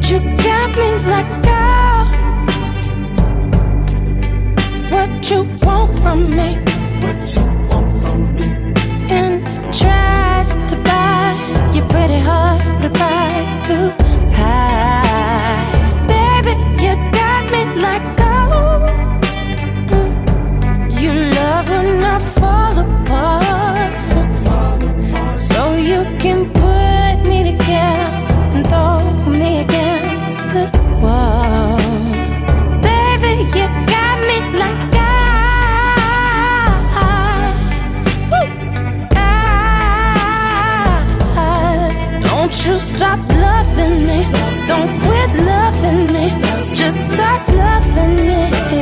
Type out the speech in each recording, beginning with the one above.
you got me like, girl, what you want from me? What you want from me? And try to buy your pretty heart with a price too high. Baby, you got me like, oh, you love when I fall apart, so you can put me together and throw me against the wall. Baby, you got me like, don't you stop loving me, don't quit loving me, just start loving me.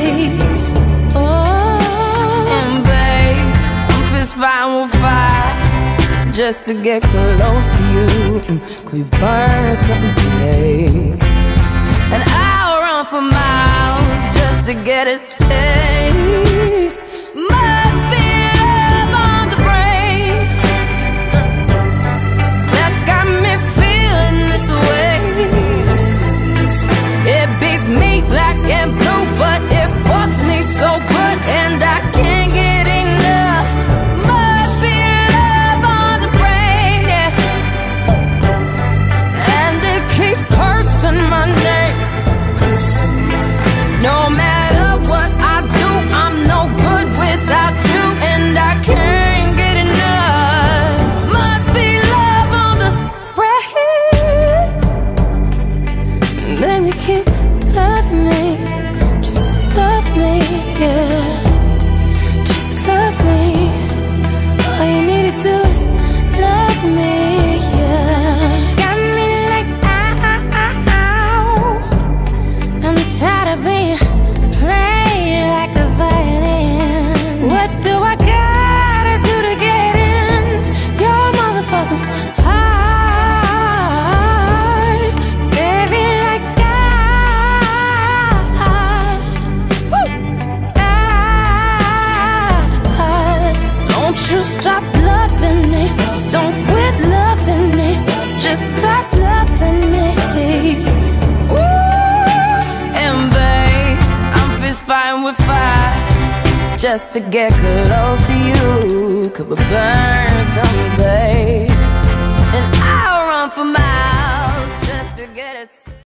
Oh, and babe, I'm fist fighting with fire just to get close to you. Could we burn something today? And I'll run for miles just to get a taste. Must be love on the brain that's got me feeling this way. It beats me black and blue, but it fucks me so good, and I can't get enough. Must be love on the brain, yeah. And it keeps cursing my name. No matter what I do, I'm no good without you, and I can't get enough. Must be love on the brain. Baby, keep loving me, just love me, yeah. Just love me. All you need to do is love me, yeah. Got me like, ow. I'm tired of being played like a violin. What do I gotta do to get in your motherfucking heart? Baby, like don't you stop loving me, don't quit loving me, just start loving me. And babe, I'm fist fighting with fire just to get close to you. Could we burn something, babe? And I'll run for miles just to get it.